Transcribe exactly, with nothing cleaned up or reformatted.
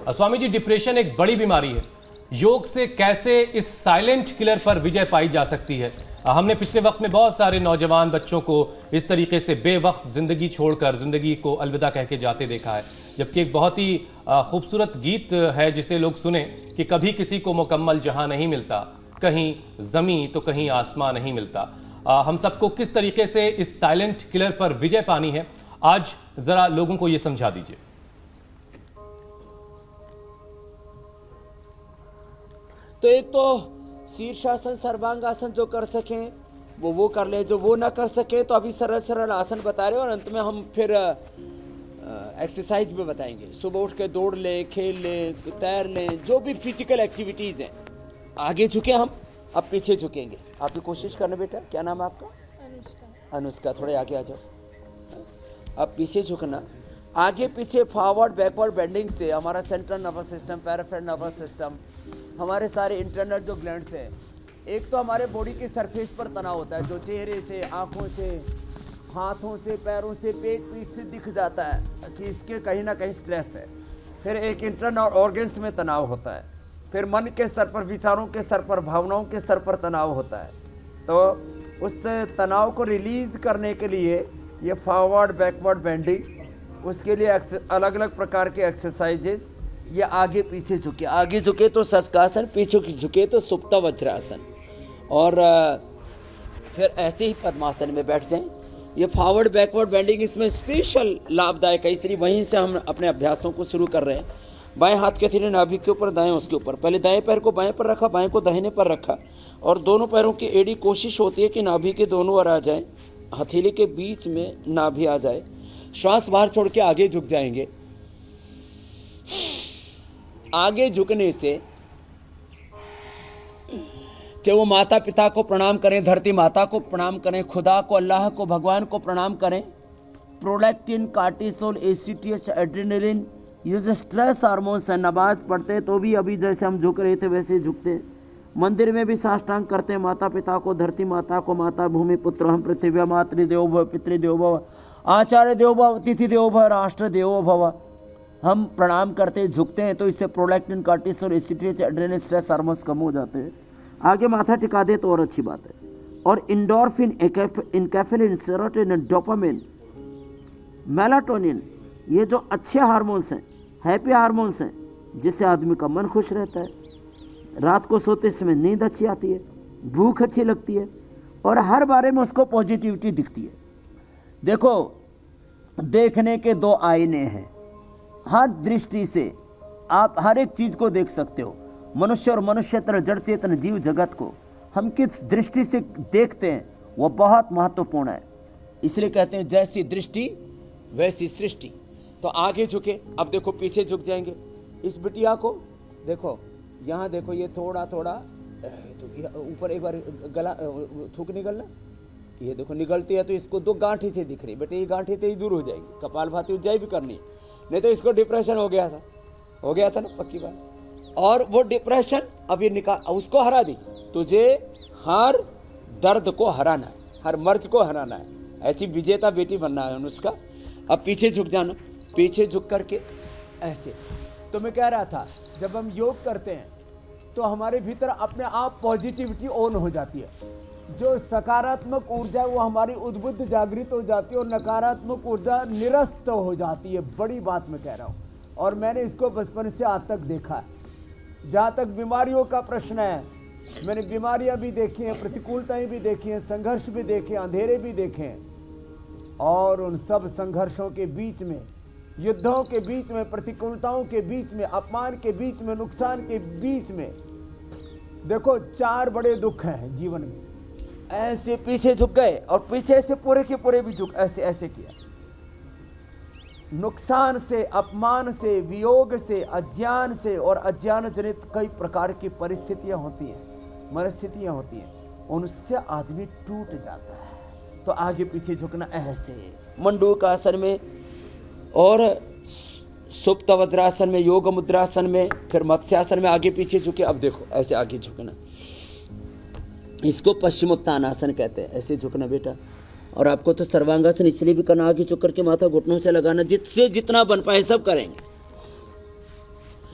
Swami ji, depression एक बड़ी बीमारी है। योग से कैसे इस साइलेंट किलर पर विजय पाई जा सकती है? हमने पिछले वक्त में बहुत सारे नौजवान बच्चों को इस तरीके से बेवक्त जिंदगी छोड़कर जिंदगी को अलविदा कह के जाते देखा है, जबकि एक बहुत ही खूबसूरत गीत है जिसे लोग सुने कि कभी किसी को मुकम्मल जहां नहीं मिलता, कहीं जमीन तो कहीं आसमां नहीं मिलता। आ, हम सबको किस तरीके से इस साइलेंट किलर पर विजय पानी है, आज जरा लोगों को यह समझा दीजिए। तो एक तो शीर्षासन सर्वांगासन जो कर सकें वो वो कर ले, जो वो ना कर सके तो अभी सरल सरल आसन बता रहे हैं और अंत में हम फिर एक्सरसाइज भी बताएंगे। सुबह उठ के दौड़ लें, खेल लें, तैर लें, जो भी फिजिकल एक्टिविटीज़ हैं। आगे झुके हम, अब पीछे झुकेंगे। आप भी कोशिश करना बेटा। क्या नाम है आपका? अनुष्का। अनुष्का, थोड़े आगे आ जाओ। अब पीछे झुकना, आगे पीछे, फॉरवर्ड बैकवर्ड बेंडिंग से हमारा central nervous system, peripheral nervous system, हमारे सारे इंटरनल जो ग्लैंड्स हैं, एक तो हमारे बॉडी के सरफेस पर तनाव होता है जो चेहरे से, आँखों से, हाथों से, पैरों से, पेट पीठ से दिख जाता है कि इसके कहीं ना कहीं स्ट्रेस है। फिर एक इंटरनल ऑर्गन्स में तनाव होता है। फिर मन के स्तर पर, विचारों के स्तर पर, भावनाओं के स्तर पर तनाव होता है। तो उस तनाव को रिलीज करने के लिए ये फॉरवर्ड बैकवर्ड बेंडिंग, उसके लिए अलग अलग प्रकार के एक्सरसाइजेज। ये आगे पीछे झुके, आगे झुके तो शशकासन, पीछे झुके तो सुप्त वज्रासन, और फिर ऐसे ही पद्मासन में बैठ जाएं। ये फॉरवर्ड बैकवर्ड बेंडिंग इसमें स्पेशल लाभदायक है, इसलिए वहीं से हम अपने अभ्यासों को शुरू कर रहे हैं। बाएं हाथ के हथेली नाभि के ऊपर, दाएं उसके ऊपर। पहले दाएं पैर को बाएं पर रखा, बाएं को दाहिने पर रखा, और दोनों पैरों की एड़ी कोशिश होती है कि नाभि के दोनों ओर आ जाए, हथेली के बीच में नाभि आ जाए। श्वास बाहर छोड़ के आगे झुक जाएंगे। आगे झुकने से चाहे वो माता पिता को प्रणाम करें, धरती माता को प्रणाम करें, खुदा को, अल्लाह को, भगवान को प्रणाम करें। प्रोलैक्टिन, कार्टिसोल, एसीटीएच, एड्रेनलिन, ये जो स्ट्रेस हार्मोन्स हैं, नमाज पढ़ते तो भी अभी जैसे हम झुक रहे थे वैसे झुकते। मंदिर में भी साष्टांग करते हैं माता पिता को, धरती माता को, माता भूमि पुत्र हम पृथ्वी, मातृदेवो भव, पितृदेवो भव, आचार्य देवो भव, तिथि देवो भव, राष्ट्र देवो भव। हम प्रणाम करते, झुकते हैं तो इससे prolactin, cortisol, ACTH, adrenaline, stress hormones कम हो जाते हैं। आगे माथा टिका दे तो और अच्छी बात है। और endorphin, enkephalin, serotonin, dopamine, melatonin, ये जो अच्छे हार्मोन्स हैं, हैप्पी हार्मोन्स हैं, जिससे आदमी का मन खुश रहता है, रात को सोते समय नींद अच्छी आती है, भूख अच्छी लगती है, और हर बारे में उसको पॉजिटिविटी दिखती है। देखो, देखने के दो आईने हैं। हर दृष्टि से आप हर एक चीज़ को देख सकते हो। मनुष्य और मनुष्यतर, जड़ चेतन जीव जगत को हम किस दृष्टि से देखते हैं वो बहुत महत्वपूर्ण है। इसलिए कहते हैं जैसी दृष्टि वैसी सृष्टि। तो आगे झुके, अब देखो पीछे झुक जाएंगे। इस बिटिया को देखो, यहाँ देखो, ये थोड़ा थोड़ा तो ऊपर एक बार गला थूक निकलना, ये देखो निकलती है तो इसको दो गांठी से दिख रही, बेटे ये गांठी से ही दूर हो जाएगी। कपालभाति उज्जाई भी करनी, नहीं तो इसको डिप्रेशन हो गया था, हो गया था ना, पक्की बात। और वो डिप्रेशन अब ये निकाल, उसको हरा दी। तुझे हर दर्द को हराना है, हर मर्ज को हराना है, ऐसी विजेता बेटी बनना है अनुष्का। अब पीछे झुक जाना, पीछे झुक करके ऐसे। तो मैं कह रहा था, जब हम योग करते हैं तो हमारे भीतर अपने आप पॉजिटिविटी ऑन हो जाती है। जो सकारात्मक ऊर्जा है वो हमारी उद्बुद्ध जागृत हो जाती है और नकारात्मक ऊर्जा निरस्त हो जाती है। बड़ी बात मैं कह रहा हूँ, और मैंने इसको बचपन से आज तक देखा है। जहाँ तक बीमारियों का प्रश्न है, मैंने बीमारियाँ भी देखी हैं, प्रतिकूलताएं भी देखी हैं, संघर्ष भी देखे, अंधेरे भी देखे हैं, और उन सब संघर्षों के बीच में, युद्धों के बीच में, प्रतिकूलताओं के बीच में, अपमान के बीच में, नुकसान के बीच में, देखो चार बड़े दुख हैं जीवन में। ऐसे पीछे झुक गए और पीछे से पूरे के पूरे भी झुक, ऐसे ऐसे किया। नुकसान से, अपमान से, वियोग से, अज्ञान से, और अज्ञान जनित कई प्रकार की परिस्थितियां होती हैं, मनस्थितियां होती हैं, उनसे आदमी टूट जाता है। तो आगे पीछे झुकना ऐसे, मंडूक आसन में, और सुप्त वज्रासन में, योग मुद्रासन में, फिर मत्स्यासन में आगे पीछे झुके। अब देखो ऐसे आगे झुकना, इसको पश्चिमोत्तानासन कहते हैं, ऐसे झुकना बेटा। और आपको तो सर्वांगासन इसलिए भी करना, आगे झुक करके माथा घुटनों से लगाना, जिससे जितना बन पाए सब करेंगे।